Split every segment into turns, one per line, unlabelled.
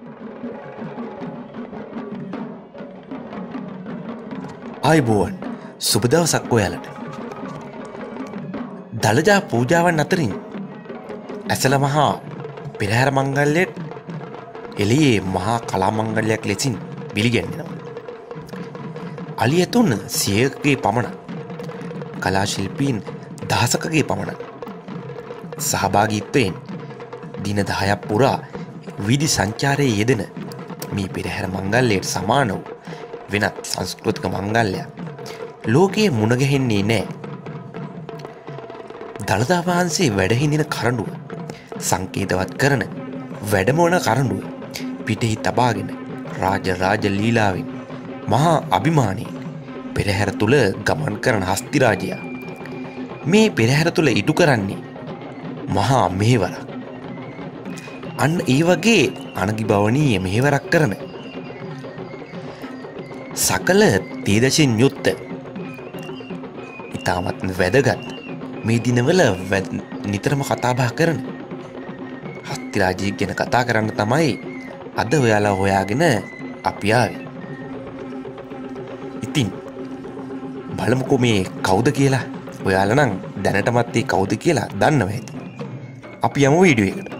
ආයුබෝවන් සුබ දවසක් ඔයාලට. දළදා පූජාවන් අතරින් ඇසළ මහා පෙරහැර මංගල්‍යයට එළියේ මහා කලා මංගල්‍යයක් ලෙසින් පිළිගැන්වෙනවා. අලියතුන් 100කගේ පමණ කලා ශිල්පීන් 1000කගේ පමණ සහභාගීත්වයෙන් දින 10ක් පුරා විධි සංචාරයේ යෙදෙන මේ පෙරහැර මංගල්‍යයට සමාන වූ වෙනත් සංස්කෘතික මංගල්‍යයක් ලෝකයේ මුණ ගැහෙන්නේ නැහැ. දළදා වහන්සේ වැඩ හිඳින කරඬුව සංකේතවත් කරන වැඩමවන කරඬුව පිටෙහි තබාගෙන රාජ ලීලාවෙන් මහා අභිමානයෙන් පෙරහැර තුල ගමන් කරන හස්ති රාජයා මේ පෙරහැර තුල ඉටු කරන්නේ මහා මෙහෙවරක්. අන්න ඒ වගේ අනගිබවණීය මෙහෙවරක් කරන සකල තේදශින් යුක්ත ඉතාමත් වැදගත් මේ දිනවල නිතරම කතාබහ කරන හස්ති රාජයෙක් ගැන කතා කරන්න තමයි අද ඔයාලා හොයාගෙන අපි ආවේ. ඉතින් බලමුකෝ මේ කවුද කියලා. ඔයාලා නම් දැනටමත් මේ කවුද කියලා දන්නව ඇති. අපි යමු වීඩියෝ එකට.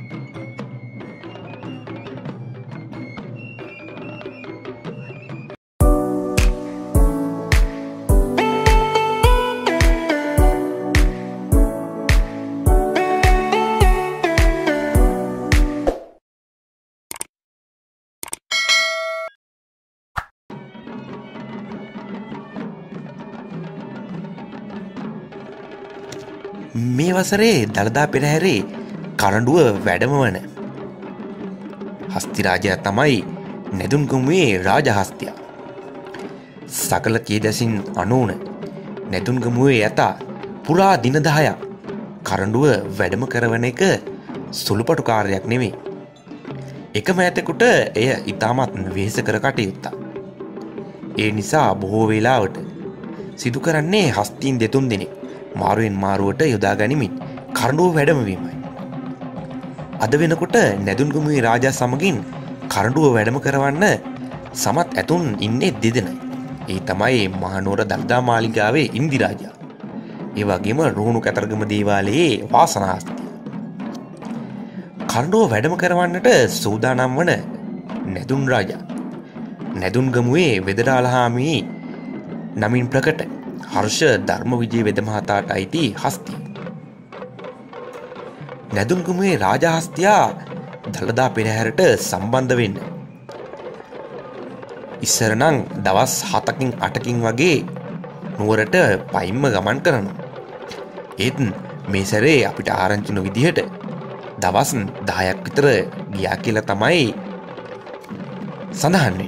මේ වසරේ දළදා පෙරහැරේ කරඬුව වැඩමවන හස්ති රාජයා තමයි නැදුන්ගමුවේ රාජහස්තියා. සකල කේදසින් අනූන නැදුන්ගමුවේ යතා පුරා දින 10ක් කරඬුව වැඩම කරවන එක සුළුපටු කාර්යයක් නෙමෙයි. එකම ඇතෙකුට එය ඉතාමත් වෙහෙසකර කටයුත්තක්. ඒ නිසා බොහෝ වෙලාවට සිදු කරන්නේ හස්තීන් දෙතුන් දෙනෙක් මාරුවෙන් මාරුවට යොදා ගනිමින් කරඬුව වැඩමවීමයි. අද වෙනකොට නැදුන්ගමුවේ රාජා සමගින් කරඬුව වැඩම කරවන්න සමත් ඇතුන් ඉන්නේ දෙදෙනයි. ඒ තමයි මහනුවර දළදා මාලිගාවේ ඉන්දි රාජා. ඒ වගේම රුහුණු කතරගම දේවාලයේ වාසනාහස්තිය. කරඬුව වැඩම කරවන්නට සූදානම් වන නැදුන් රාජා නැදුන්ගමුවේ වෙදරාළහාමි නමින් ප්‍රකට හර්ෂ ධර්ම විජය වෙද මහතාට අයිති හස්තිය. නැදුන්ගමුවේ රාජහස්තියා දළදා පෙරහැරට සම්බන්ධ වෙන්න ඉස්සර නම් දවස් 7කින් 8කින් වගේ නුවරට පයින්ම ගමන් කරනවා. ඒත් මේ සැරේ අපිට ආරංචි වුණ විදිහට දවස් 10ක් විතර ගියා කියලා තමයි සඳහන් වෙන්නේ.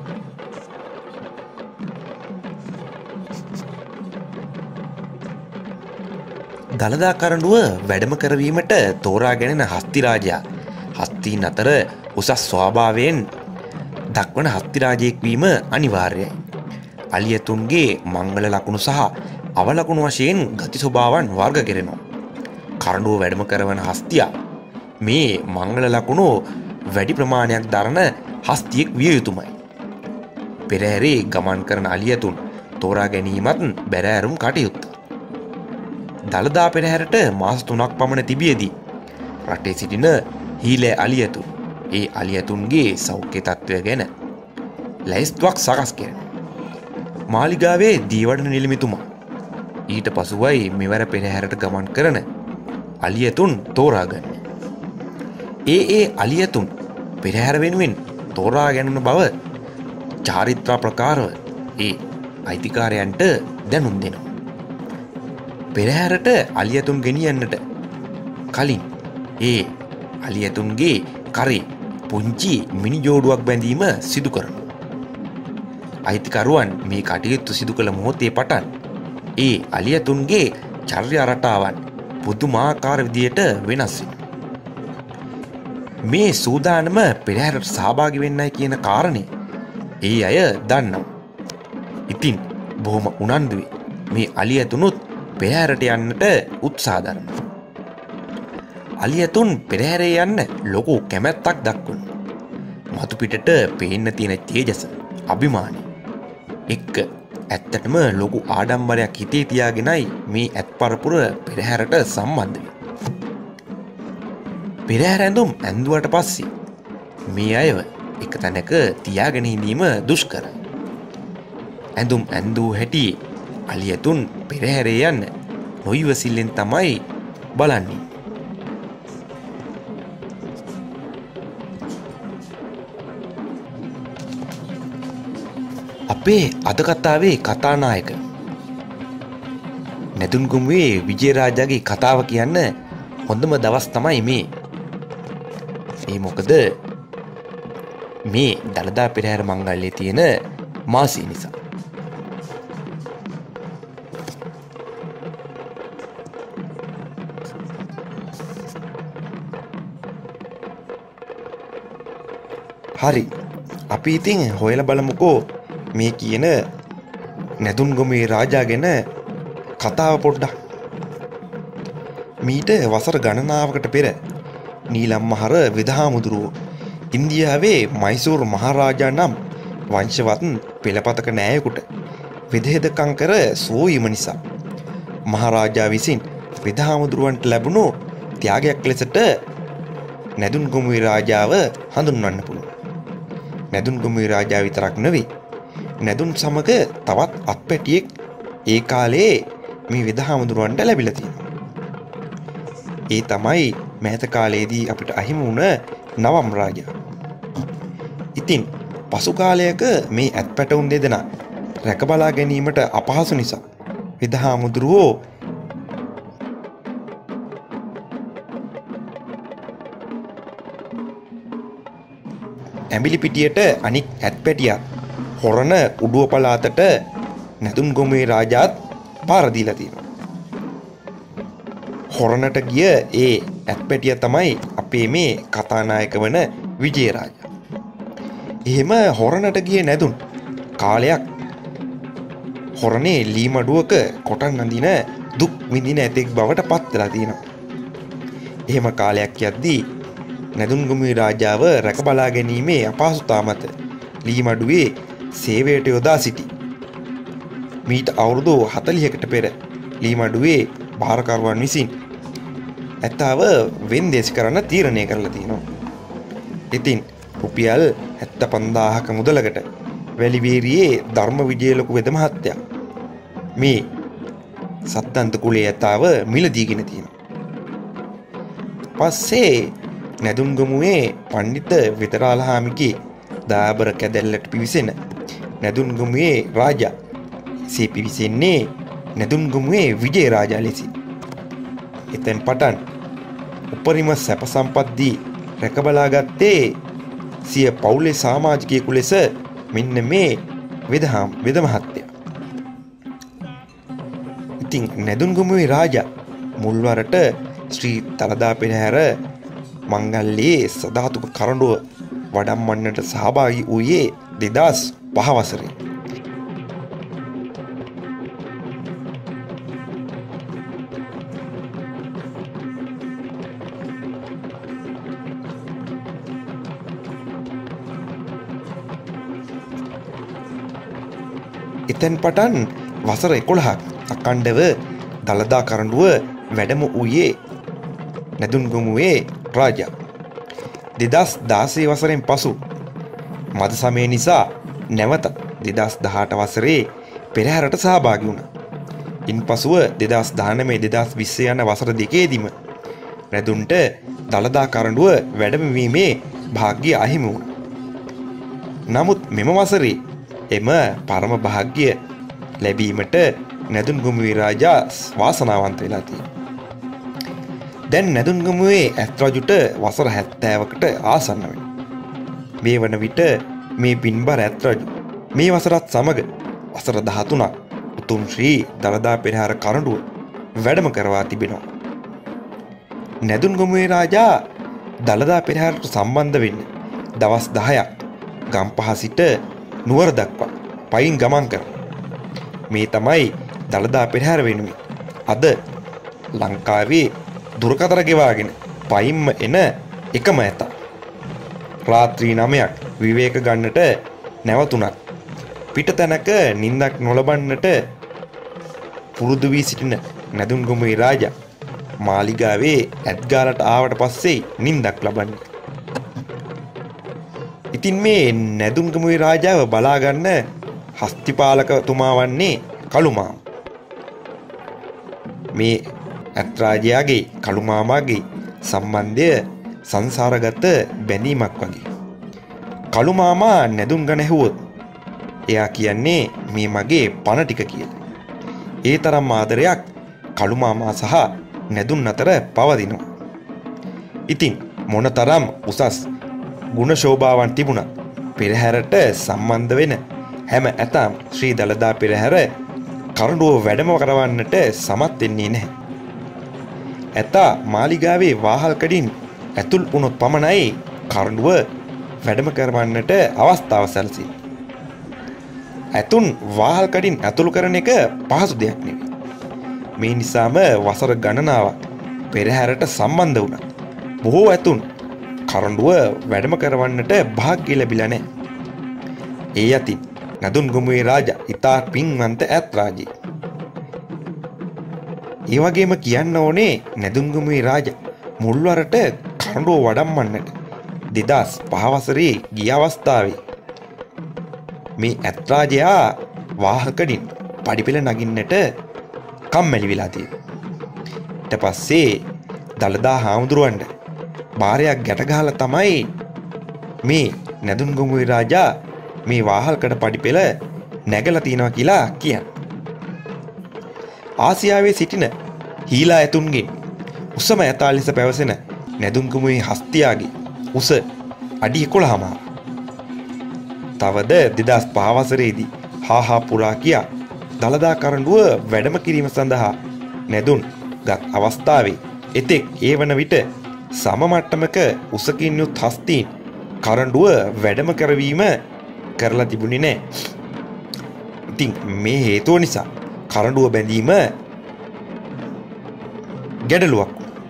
දළදා කරඬුව වැඩම කරවීමට තෝරාගෙන හස්ති රාජයා හස්තීන් අතර උසස් ස්වභාවයෙන් දක්වන හස්ති රාජයෙක් වීම අනිවාර්යයි. අලියතුන්ගේ මංගල ලකුණු සහ අවලකුණු වශයෙන් ගති ස්වභාවන් වර්ග කෙරෙනවා. කරඬුව වැඩම කරවන හස්තියා මේ මංගල ලකුණු වැඩි ප්‍රමාණයක් දරන හස්තියෙක් විය යුතුමයි. පෙරහැරේ ගමන් කරන අලියතුන් තෝරා ගැනීමත් බැරෑරුම් කටයුත්ත. දළදා පෙරහැරට මාස 3ක් පමණ තිබියදී රටේ සිටින හීලෑ අලියතුන් ඒ අලියතුන්ගේ සෞඛ්‍ය තත්ත්වය ගැන ලැයිස්තුවක් සකස් කරන මාලිගාවේ දීවඩන නිලමේතුමා ඊට පසුවයි මෙවර පෙරහැරට ගමන් කරන අලියතුන් තෝරාගන්න. ඒ අලියතුන් පෙරහැර වෙනුවෙන් තෝරා ගැනීම බව චාරිත්‍රා ප්‍රකාරව ඒ අයිතිකාරයන්ට දැනුම් දෙනවා. පෙරහැරට අලියතුන් ගෙනියන්නට කලින් ඒ අලියතුන්ගේ කරේ පුංචි මිනි ජෝඩුවක් බැඳීම සිදු කරනවා. අයිතිකරුවන් මේ කටයුතු සිදු කළ මොහොතේ පටන් ඒ අලියතුන්ගේ චර්යා රටාවන් පුදුමාකාර විදියට වෙනස් වෙනවා. මේ සූදානම පෙරහැරට සහභාගී වෙන්නයි කියන කාරණේ ඒ අය දන්නවා. ඉතින් බොහොම උනන්දුවේ මේ අලියතුනුත් පෙරහැරට යන්නට උත්සාහ දරනවා. අලියතුන් පෙරහැරේ යන්න ලොකු කැමැත්තක් දක්වනවා. මතු පිටට පේන්න තියෙන තේජස, අභිමානය එක්ක ඇත්තටම ලොකු ආඩම්බරයක් හිතේ තියාගෙනයි මේ ඇත් පරපුර පෙරහැරට සම්බන්ධ වෙන්නේ. පෙරහැර ඇඳුම් ඇඳුවට පස්සේ මේ අයව එක තැනක තියාගෙන ඉඳීම දුෂ්කරයි. ඇඳුම් ඇඳූ හැටි අලියතුන් පෙරහැරේ යන්න නොයිවසිල්ලෙන් තමයි බලන්නේ. අපේ අද කතාවේ කතානායක නැදුන්ගමුවේ විජේරාජාගේ කතාව කියන්න හොඳම දවස් තමයි මේ. ඒ මොකද මේ දළදා පෙරහැර මංගල්‍යයේ තියෙන මාසී නිසා. හරි, අපි ඉතින් හොයලා බලමුකෝ මේ කියන නැදුන්ගමුවේ රාජා ගැන කතාව පොඩ්ඩක්. මීට වසර ගණනාවකට පෙර නීලම් මහර වෙදහාමුදුරුවෝ ඉන්දියාවේ මයිසූර් මහරාජා නම් වංශවත් පෙළපතක නෑයෙකුට විදහෙදකම් කර සෝවීම නිසා මහරාජා විසින් වෙදහාමුදුරුවන්ට ලැබුණු ත්‍යාගයක් ලෙසට නැදුන්ගමුවේ රාජාව හඳුන්වන්න පුළුවන්. නැදුන්ගමුවේ රාජා විතරක් නෙවෙයි, නැදුන් සමග තවත් අත්පැටියෙක් ඒ කාලේ මේ වෙදහාමුදුරුවන්ට ලැබිලා තියෙනවා. ඒ තමයි මෑත කාලයේදී අපිට අහිමි වුණ නවම් රාජා. ඉතින් පසු කාලයක මේ ඇත්පැටවුන් දෙදෙනා රැකබලා ගැනීමට අපහසු නිසා වෙදහාමුදුරුවෝ ඇඹිලිපිටියට අනික් ඇත්පැටියා හොරණ උඩුව පළාතට නැදුන්ගමුවේ රාජාත් පාර දීලා තියෙනවා. හොරණට ගිය ඒ ඇත්පැටියා තමයි අපේ මේ කතානායක වන විජේරාජා. එහෙම හොරණට ගියේ නැදුන් කාලයක් හොරණේ ලීමඩුවක කොටන් අඳින දුක් විඳින ඇතෙක් බවට පත් වෙලා තියෙනවා. එහෙම කාලයක් යද්දී නැදුන්ගමුවේ රාජාව රැකබලා ගැනීමේ අපහසුතාව මත ලීමඩුවේ සේවයට යොදා සිටි. මීට අවුරුදු 40කට පෙර ලීමඩුවේ භාරකරුවන් විසින් ඇතාව වෙන්දේසි කරන්න තීරණය කරලා තියෙනවා. ඉතින් රුපියල් 75000ක මුදලකට වැලිවේරියේ ධර්ම විජය ලොකු වෙද මහත්තයා මේ සත්තන්ත කුලේ ඇතාව මිලදීගෙන තියෙනවා. පස්සේ නැදුන්ගමුවේ පණ්ඩිත විතරාලහාමිගේ දාබර කැදැල්ලට පිවිසෙන නැදුන්ගමුවේ රාජා සේ පිවිසෙන්නේ නැදුන්ගමුවේ විජේ රාජා ලෙසින්. එතෙන් පටන් උපරිම සැප සම්පත් දී රැකබලා ගත්තේ සිය පවුලේ සමාජිකයෙකු ලෙස මෙන්න මේ වෙද මහත්තයා. ඉතින් නැදුන්ගමුවේ රාජා මුල්වරට ශ්‍රී දළදා පෙරහැර මංගල්‍යයේ සදාතුක කරඬුව වඩම්මන්නට සහභාගී වූයේ 2005 වසරේ. එතෙන් පටන් වසර 11ක් අඛණ්ඩව දළදා කරඬුව වැඩම වූයේ නැදුන්ගමුවේ රාජා. 2016 වසරෙන් පසු මද සමය නිසා නැවත 2018 වසරේ පෙරහැරට සහභාගී වුණා. ඉන්පසුව 2019 2020 යන වසර දෙකේදීම නැදුන්ට දළදා කරඬුව වැඩමවීමේ භාග්‍ය අහිමි වුණා. නමුත් මෙම වසරේ එම පරම භාග්‍ය ලැබීමට නැදුන්ගමුවේ රාජා වාසනාවන්ත වෙලා තියෙනවා. දැන් නැදුන්ගමුවේ ඇත් රජුට වසර 70කට ආසන්න වෙනවා. මේ වන විට මේ පින්බර ඇත් රජු මේ වසරත් සමග වසර 13ක් උතුම් ශ්‍රී දළදා පෙරහැර කරඬුව වැඩම කරවා තිබෙනවා. නැදුන්ගමුවේ රාජා දළදා පෙරහැරට සම්බන්ධ වෙන්නේ දවස් 10ක් ගම්පහ සිට නුවර දක්වා පයින් ගමන් කරනවා. මේ තමයි දළදා පෙරහැර වෙනුවෙන් අද ලංකාවේ දුරකථන ගෙවාගෙන පයින්ම එන එකම ඇතා. රාත්‍රී 9ක් විවේක ගන්නට නැවතුණත් පිටතැනක නිින්දක් නොලබන්නට පුරුදු වී සිටින නැදුන්ගමුවේ රාජා මාලිගාවේ ඇත්ගාලට ආවට පස්සේ නිින්දක් ලබන්නේ. ඉතින් මේ නැදුන්ගමුවේ රාජාව බලාගන්න හස්තිපාලකතුමා වන්නේ කළුමාම. මේ ඇත් රාජයාගේ කළුමාමාගේ සම්බන්ධය සංසාරගත බැඳීමක් වගේ. කළුමාමා නැදුන් ගන ඇහුවොත් එයා කියන්නේ මේ මගේ පණ ටික කියලා. ඒ තරම් ආදරයක් කළුමාමා සහ නැදුන් අතර පවතිනවා. ඉතින් මොනතරම් උසස් ගුණ ශෝභාවන් තිබුණත් පෙරහැරට සම්බන්ධ වෙන හැම ඇතම් ශ්‍රී දළදා පෙරහැර කරඬුව වැඩම කරවන්නට සමත් වෙන්නේ නැහැ. ඇතා මාලිගාවේ වාහල්කඩින් ඇතුල් වුණොත් පමණයි කරඬුව වැඩම කරවන්නට අවස්ථාව සැලසේ. ඇතුන් වාහල්කඩින් ඇතුළු කරන එක පහසු දෙයක් නෙවෙයි. මේ නිසාම වසර ගණනාවක් පෙරහැරට සම්බන්ධ වුණා. බොහෝ ඇතුන් කරඬුව වැඩම කරවන්නට භාග්‍ය ලැබිලා නැහැ. ඒ යතින් නැදුන්ගමුවේ රාජා ඉතා පින්වන්ත ඇත් රාජේ. ඒ වගේම කියන්න ඕනේ නැදුන්ගමුවේ රාජා මුල්වරට කරඬුව වඩම්මන්නට 2005 වසරේ ගිය අවස්ථාවේ මේ ඇත් රාජයා වාහකඩින් පඩිපෙළ නගින්නට කම්මැලි වෙලා තියෙනවා. ඊට පස්සේ දළදා හාමුදුරුවන්ට බාරයක් ගැට ගහලා තමයි මේ නැදුන්ගමුවේ රාජා මේ වාහල්කඩ පඩිපෙළ නැගලා තියනවා කියලා කියන්නේ. ආසියාවේ සිටින හීලා ඇතුන්ගේ උසම ඇතා ලෙස පැවසෙන නැදුන්ගමුවේ හස්තියාගේ උස අඩි 11ම. තවද 2005 වසරේදී හාහා පුරා කියා දළදා කරඬුව වැඩම කිරීම සඳහා නැදුන් ගත් අවස්ථාවේ එතෙක් ඒ වන විට සම මට්ටමක උසකින් යුත් හස්තීන් කරඬුව වැඩම කරවීම කරලා තිබුණේ නැහැ. ඉතින් මේ හේතුව නිසා කරඬුව බැඳීම ගැටලුවක්.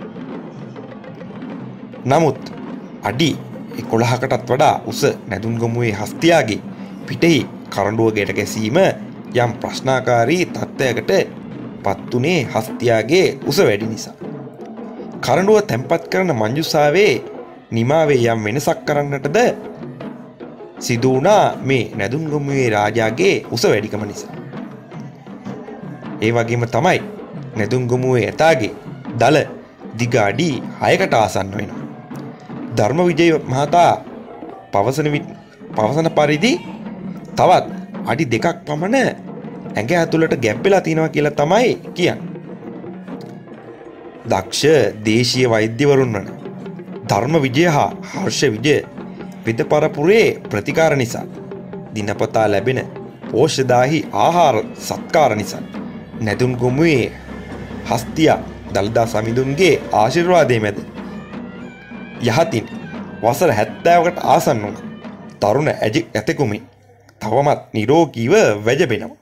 නමුත් අඩි 11කටත් වඩා උස නැදුන්ගමුවේ හස්තියාගේ පිටෙහි කරඬුව ගැට ගැසීම යම් ප්‍රශ්නාකාරී තත්ත්වයකට පත්තුනේ හස්තියාගේ උස වැඩි නිසා. කරඬුව තැන්පත් කරන මංජුසාවේ නිමාවේ යම් වෙනසක් කරන්නටද සිදු වුණා මේ නැදුන්ගමුවේ රාජාගේ උස වැඩිකම නිසා. ඒ වගේම තමයි නැදුන්ගමුවේ ඇතාගේ දල දිග අඩි 6කට ආසන්න වෙනවා. ධර්මවිජය මහතා පවසන පරිදි තවත් අඩි 2ක් පමණ ඇඟ ඇතුළට ගැබ්බෙලා තියෙනවා කියලා තමයි කියන්නේ. දක්ෂ දේශීය වෛද්‍යවරුන් වන ධර්මවිජය හා හර්ෂ විජය වෙද පරපුරේ ප්‍රතිකාර නිසා දිනපතා ලැබෙන පෝෂ්‍යදාහි ආහාර සත්කාර නිසා නැදුන්ගමුවේ හස්තියා දළදා සමිඳුන්ගේ ආශිර්වාදයේ මැද යහතින් වසර 70කට ආසන්න වුණ තරුණ ඇතෙකුමින් තවමත් නිරෝගීව වැජබෙනවා.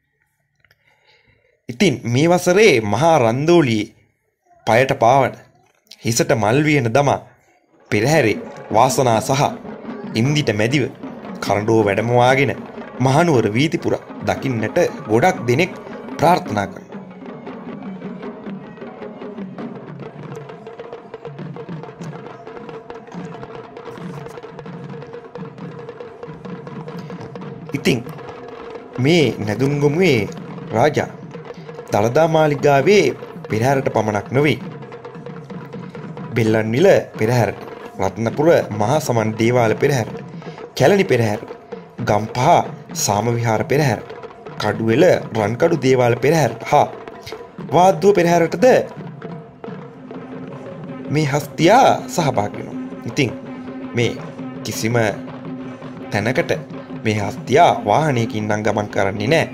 ඉතින් මේ වසරේ මහා රන්දෝලියේ පයට පාවන හිසට මල් වියන දමා පෙරහැරේ වාසනා සහ ඉන්දිට මැදිව කරඬුව වැඩමවාගෙන මහනුවර වීතිපුර දකින්නට ගොඩක් දෙනෙක් ප්‍රාර්ථනා කරනවා. ඉතින් මේ නැදුන්ගමුවේ රාජා දළදා මාලිගාවේ පෙරහැරට පමණක් නොවේ බෙල්ලන්විල පෙරහැරට, රත්නපුර මහා සමන් දේවාල පෙරහැරට, කැලණි පෙරහැරට, ගම්පහ සාමවිහාර පෙරහැරට, කඩුවෙල රන්කඩු දේවාල පෙරහැරට හා වාද්දුව පෙරහැරටද මේ හස්තියා සහභාගී වෙනවා. ඉතින් මේ කිසිම තැනකට මේ හස්තියා වාහනයකින් නම් ගමන් කරන්නේ නැහැ.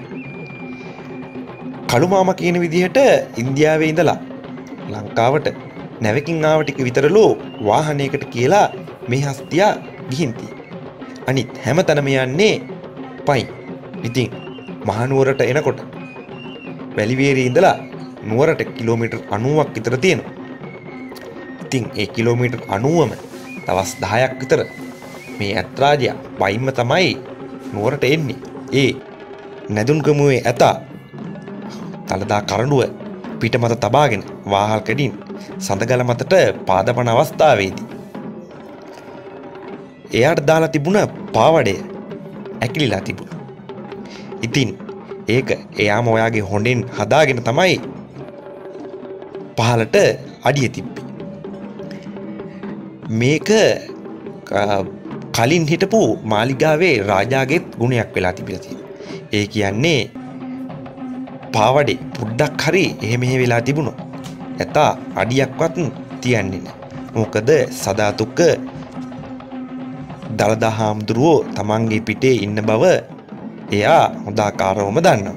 කළුමාම කියන විදිහට ඉන්දියාවේ ඉඳලා ලංකාවට නැවකින් ආව ටික විතරලු වාහනයකට කියලා මේ හස්තියා ගිහින් තියෙන්නේ. අනිත් හැමතැනම යන්නේ පයින්. ඉතින් මහනුවරට එනකොට වැලිවේරියේ ඉඳලා නුවරට කිලෝමීටර් 90ක් විතර තියෙනවා. ඉතින් ඒ කිලෝමීටර් 90ම දවස් 10ක් විතර මේ ඇත්රාජයා වයින්ම තමයි නුවරට එන්නේ. ඒ නැදුන්ගමුවේ ඇතා දළදා කරඬුව පිට මත තබාගෙන වාහල් කැඩින් සඳගල මතට පාදපන අවස්ථාවේදී එයාට දාලා තිබුණ පාවඩය ඇකිලිලා තිබුණා. ඉතින් ඒක එයාම ඔයාගේ හොඬෙන් හදාගෙන තමයි පහලට අඩිය තිබ්බේ. මේක කලින් හිටපු මාලිගාවේ රාජාගෙත් ගුණයක් වෙලා තිබිලා තියෙනවා. ඒ කියන්නේ පාවඩේ පොඩ්ඩක් හරි එහෙම වෙලා තිබුණා. ඇතා අඩියක්වත් තියන්නේ නැහැ. මොකද සදාතුක දළදා හාමුදුරුවෝ තමන්ගේ පිටේ ඉන්න බව එයා හොඳාකාරවම දන්නවා.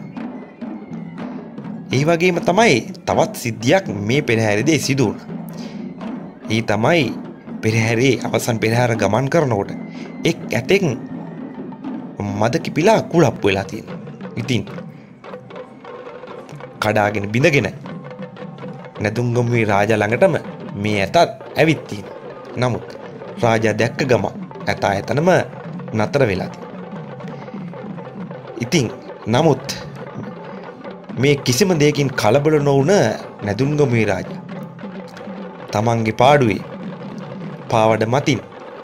ඒ වගේම තමයි තවත් සිද්ධියක් මේ පෙරහැරේදී සිදු වුණා. ඒ තමයි පෙරහැරේ අවසන් පෙරහැර ගමන් කරනකොට එක් ඇටෙක් මද කිපිලා කුලප්පු වෙලා තියෙනවා. ඉතින් කඩාගෙන බිඳගෙන නැදුන්ගමුවේ රාජා ළඟටම මේ ඇතත් ඇවිත් තියෙනවා. නමුත් රාජා දැක්ක ගම ඇතා එතනම නතර වෙලා තියෙනවා. ඉතින් නමුත් මේ කිසිම දෙයකින් කලබල නොවුන නැදුන්ගමුවේ රාජා තමන්ගේ පාඩුවේ පාවඩ මතින්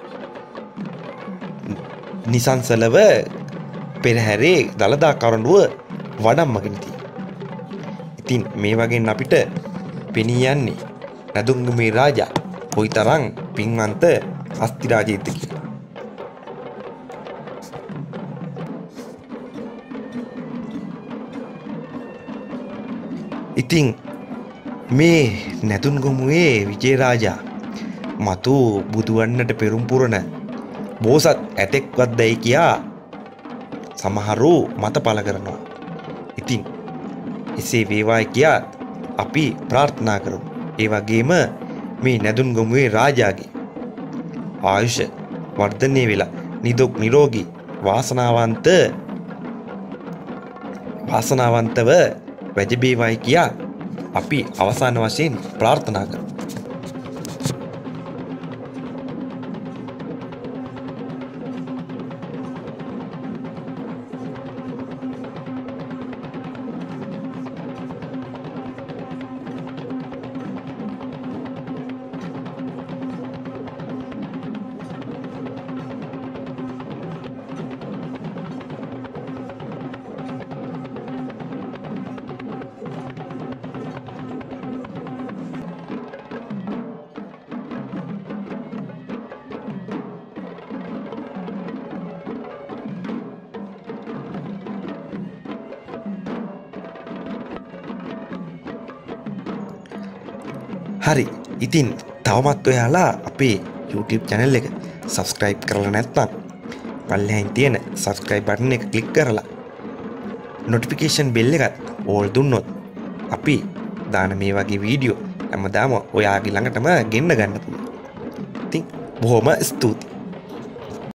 නිසංසලව පෙරහැරේ දළදා කරඬුව වඩම්මගෙන තියෙනවා. ඉතින් මේ වගේ අපිට පෙනී යන්නේ නැදුන්ගමුවේ රාජා කොයිතරම් පින්වන්ත හස්තිරාජයෙක්ද කියලා. ඉතින් මේ නැදුන්ගමුවේ විජේරාජා මතු බුදුවන්නට පෙරම් පුරන බෝසත් ඇතෙක්වත් දැයි කියා සමහරු මත පළ කරනවා. ඉතින් එසේ වේවායි කියා අපි ප්‍රාර්ථනා කරමු. ඒ වගේම මේ නැදුන්ගමුවේ රාජාගේ ආයුෂ වර්ධනය වෙලා නිදුක් නිරෝගී වාසනාවන්තව වැජබේවායි කියා අපි අවසාන වශයෙන් ප්‍රාර්ථනා කරමු. හරි, ඉතින් තවමත් ඔයාලා අපේ YouTube channel එක subscribe කරලා නැත්නම් පල්ලෙහින් තියෙන subscribe button එක click කරලා notification bell එකත් all දුන්නොත් අපි දාන මේ වගේ වීඩියෝ හැමදාම ඔයාගේ ළඟටම ගෙන්න ගන්න පුළුවන්. ඉතින් බොහොම ස්තුතියි.